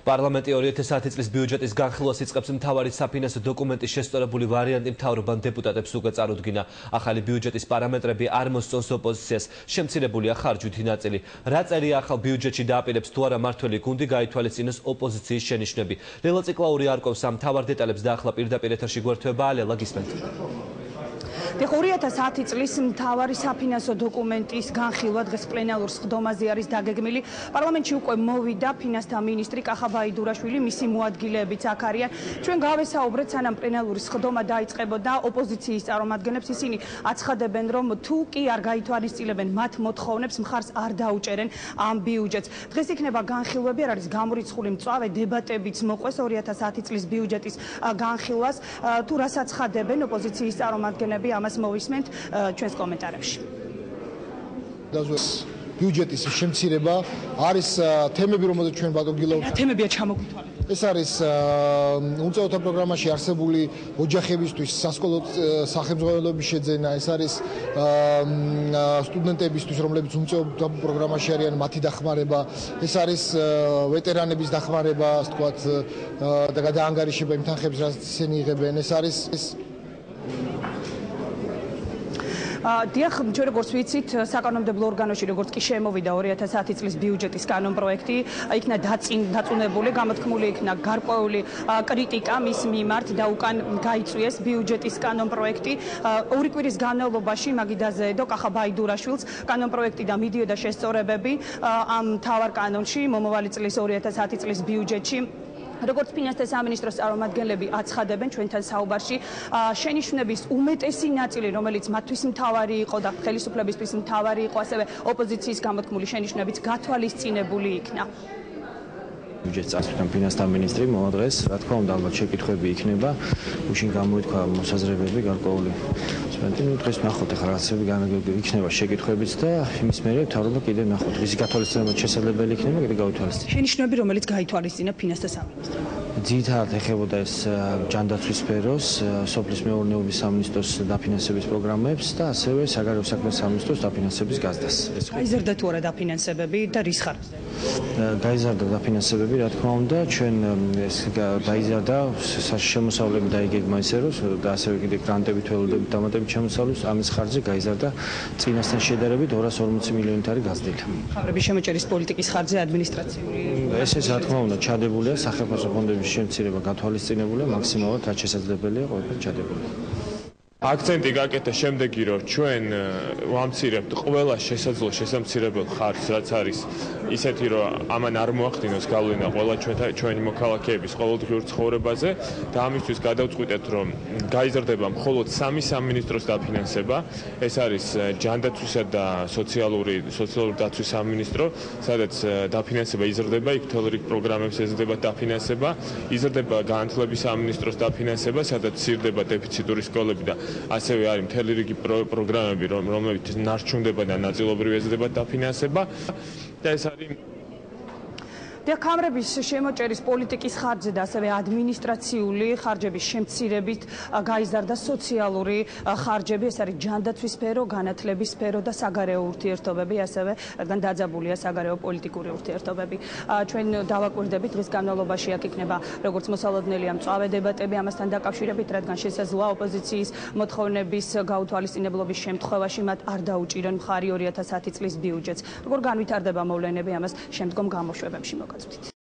პარლამენტი 2010 წლის ბიუჯეტის განხილვას იწყებს მთავარი საფინანსო დოკუმენტის შესწორებული ვარიანტი მთავრობამ დეპუტატებს უკვე წარუდგინა. ახალი ბიუჯეტის პარამეტრები არ მოსწონს ოპოზიციას, შემცირებულია ხარჯვითი ნაწილი. რა წერია ახალ ბიუჯეტში დააპირებს თუ არა მართველი გუნდი, გაითვალისწინოს ოპოზიციის შენიშვნები. ლელა ციკლაური არკვევს ამ მთავარ დეტალებს და ახლა პირდაპირ ეთერში გვერდება ალელა გისმენთ. 2010 წლის მთავარი საფინანსო დოკუმენტის განხილვა დღეს პლენარულ სხდომაზე არის დაგეგმილი. პარლამენტში უკვე მოვიდა ფინანსთა მინისტრი კახა ბაიდურაშვილი, მისი მოადგილეებიც აქ არიან. ჩვენ გავესაუბრეთ, სანამ პლენარული სხდომა დაიწყებოდა, ოპოზიციის წარმომადგენლებს ისინი აცხადებენ, რომ თუ კი არ გაითვალისწინებენ მათ მოთხოვნებს, მხარს არ დაუჭერენ ამ ბიუჯეტს. დღეს იქნება განხილვები, არ არის გამორიცხული მწვავე დებატებიც მოყვეს 2010 წლის ბიუჯეტის განხილვას. თუ რას აცხადებენ ოპოზიციის წარმომადგენლები, ამას მოვისმენთ ჩვენს კომენტარებში. ბიუჯეტის შემცირება არის თემები, რომელზეც ჩვენ ბატონგილავთ. რა თემებია ჩამოგვითვალეთ? ეს არის უმწეოთა პროგრამაში არსებული ოჯახებისთვის სასკოლო სახელმძღვანელოების შეძენა, ეს არის სტუდენტებისთვის, რომლებიც უმწეოთა პროგრამაში არიან, მათი დახმარება, ეს არის ვეტერანების დახმარება, ასე ვთქვათ, და გადაანგარიშება იმ თანხებს, რაც ისინი იღებენ, ეს არის დიახ, ჩვენ როგორც ვიცით, საკანონმდებლო ორგანოში როგორც კი შემოვიდა 2010 წლის ბიუჯეტის კანონპროექტი, იქნა დაწუნებული, გამოთქმული იქნა გარკვეული კრიტიკა მის მიმართ და უკან გაიწვიეს ბიუჯეტის კანონპროექტი. ორი კვირის განმავლობაში მაგიდაზე ედო კახა ბაიდურაშვილს კანონპროექტი და მიდიოდა შესწორებები ამ მთავარ კანონში, მომავალი წლის 2010 წლის ბიუჯეტში. როგორც ფინანსთა სამინისტროს წარმომადგენლები აცხადებენ ჩვენთან საუბარში, შენიშვნების უმეტესი ნაწილი, რომელიც მათთვის მთავარი იყო და ხელისუფლებისთვის მთავარი იყო, ასევე ოპოზიციის გამოთქმული შენიშვნებიც გათვალისწინებული იქნა. ბიუჯეტს წარსულთან ფინანსთა მინისტრი მოვა დღეს, რა თქმა უნდა, ალბათ შეკითხვები იქნება, უშინ გამოითქვა მოსაზრებები გარკვეული. დღეს ნახოთ ახლა რაღაცები იქნება შეკითხვებიც და იმის მერე მთავრობა კიდევ ნახოთ, ისი გათვალისწინებაც შესაძლებელი იქნება, კიდევ გავითვალისწინებს. შენიშვნები, რომელიც გაითვალისწინა ფინანსთა სამინისტრო. ძირითადად ეხებოდა ეს ჯანდაცვის სფეროს, სოფლის მეურნეობის სამინისტროს დაფინანსების პროგრამებს და ასევე საგარეო საქმეთა სამინისტროს დაფინანსების გაზდას. გაიზარდა თუ არა დაფინანსებები და რის ხარჯზე? გაიზარდა დაფინანსებები, რა თქმა უნდა, ჩვენ ეს გაიზარდა შემოსავლები დაიგეგმა ისე რომ და ასევე კიდევ გრანტებით, ველოდებით, დამატებით შემოსავლებს, ამის ხარჯზე გაიზარდა წინასთან შედარებით 240 მილიონით არის გაზრდილი. ხარების შემოჭერის პოლიტიკის ხარჯზე ადმინისტრაციული ეს რა თქმა უნდა ჩადებულია სახელმწიფო ფონდების შემცირება გათვალისწინებულია მაქსიმალურად რაც შესაძლებელია ყველაფერი ჩადებულია. აქცენტი გაკეთდა შემდეგი, რომ ჩვენ ვამცირებთ ყველა შესაძლო შესამცირებელ ხარჯს, რაც არის ისეთი, რომ ამან არ მოახდინოს გავლენა ყველა ჩვენი მოქალაქეების ყოველდღიურ ცხოვრებაზე და ამისთვის გადავწყვიტეთ, რომ გაიზრდება მხოლოდ სამი სამინისტროს დაფინანსება. ეს არის ჯანდაცვისა და სოციალური დაცვის სამინისტრო, სადაც დაფინანსება იზრდება, იქ მთელ რიგ პროგრამებს ეზრდება დაფინანსება, იზრდება განათლების სამინისტროს დაფინანსება, სადაც სირდება დეფიციტური სკოლები და ასევე არის მთელი რიგი პროგრამები, რომლებიც ნარჩუნდება და ნაწილობრივ ეზრდება დაფინანსება და ეს არის კამრების შემოჭერის პოლიტიკის ხარჯზე და ასევე ადმინისტრაციული ხარჯების შემცირებით გაიზარდა სოციალური ხარჯები, ეს არის ჯანდაცვის სფერო, განათლების სფერო და საგარეო ურთიერთობები, ასევე რადგან დაძაბულია საგარეო პოლიტიკური ურთიერთობები. ჩვენ დავაკვირდებით დღის განმავლობაში აქ იქნება როგორც მოსალოდნელია მწვავე დებატები ამასთან დაკავშირებით, რადგან შესაძლოა ოპოზიციის მოთხოვნების გაუთვალისწინებლობის შემთხვევაში მათ არ დაუჭირენ მხარი 2010 წლის ბიუჯეტს. როგორ განვითარდება მოვლენები, ამას შემდგომ გამოშვებებში მოგაწვდით.